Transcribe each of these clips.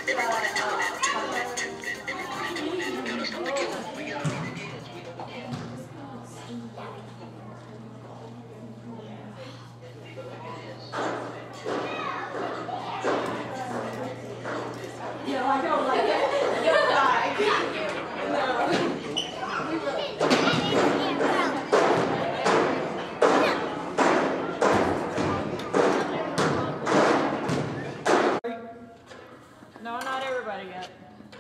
No, not everybody yet.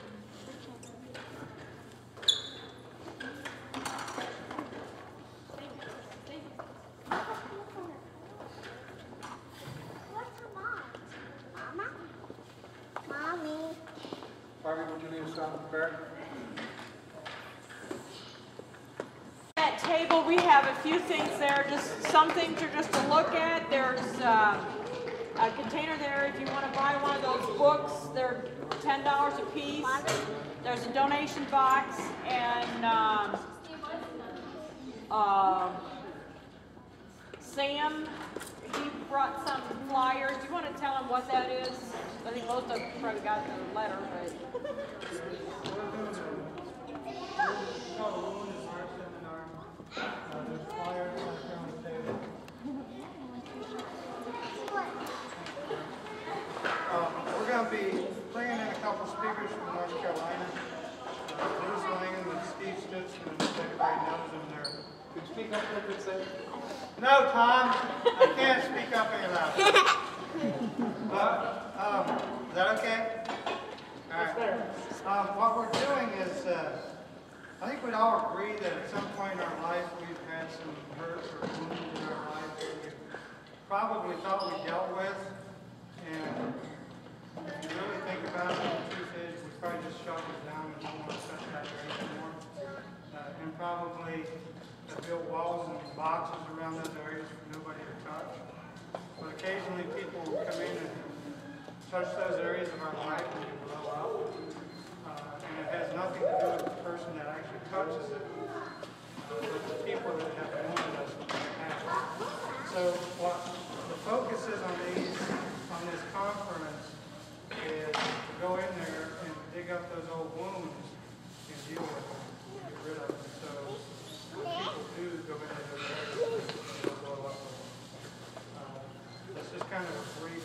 Mommy. Harvey, would you leave us on prepare? At table, we have a few things there, just some things are just to look at. There's a container there if you want to buy one of those books. They're $10 a piece. There's a donation box, and Sam, he brought some flyers. Do you want to tell him what that is? I think most of them probably got the letter, but... There's flyers on the table. We're going to be bringing in a couple speakers from North Carolina. Bruce Langham and Steve Stutzman, everybody knows them there. Could you speak up a little bit, Sam? No, Tom, I can't speak up any louder. Is that okay? All right. What we're doing is, I think we'd all agree that at some point in our life we've had some hurt or wounds in our life that we probably thought we dealt with. And if you really think about it, the truth is we probably just shoved it down and don't want to touch that area anymore. And probably built walls and boxes around those areas for nobody to touch. But occasionally people will come in and touch those areas of our life and we blow up. And it has nothing to do with the person that actually touches it, but the people that have wounded us in the past. So what the focus is on this conference is to go in there and dig up those old wounds and deal with them, get rid of them. So when people do go into those areas, they'll blow up with them. This is kind of a brief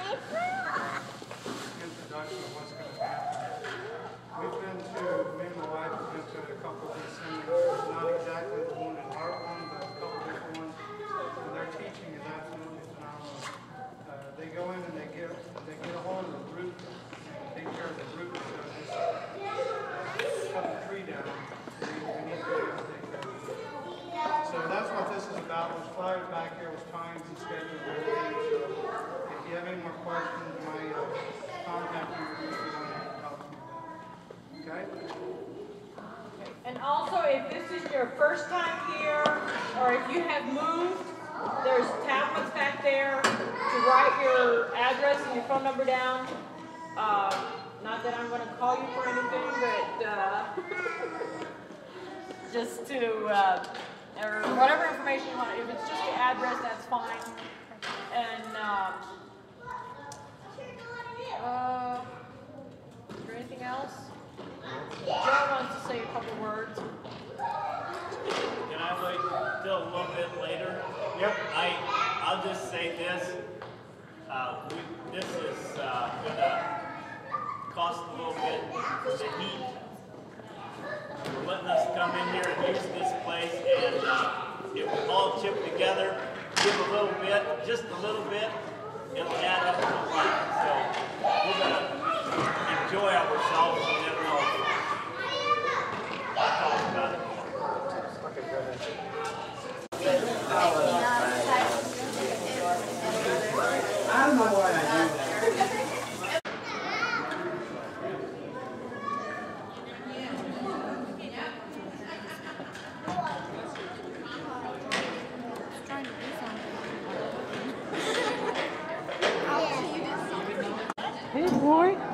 introduction of what's going to happen. Me and my wife have been to a couple of these seminars, not exactly the one in Heartland, but a couple of different ones. And their teaching is absolutely phenomenal. They go in and they get a hold of the root and take care of the root. So just cut the tree down. We need to be able to take care of the root. So that's what this is about. There's flyers back here with times and schedules and everything. So if you have any more questions, my contact information on that help me. Okay? And also, if this is your first time here, or if you have moved, there's tablets back there to write your address and your phone number down. Not that I'm going to call you for anything, but just to, or whatever information you want. If it's just the address, that's fine. And, is there anything else? Joe wants to say a couple words. Can I wait till a little bit later? Yep. I'll just say this. This is going to cost a little bit for the heat. For letting us come in here and use this place, and if we all chip together, give a little bit, just a little bit, it'll add up to a lot. So we're going to enjoy ourselves and then we'll talk about it more. Okay, go ahead. I don't know why I do that. Hey, boy.